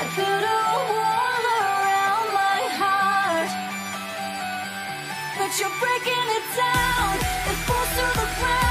put a wall around my heart, but you're breaking it down. It falls to the ground.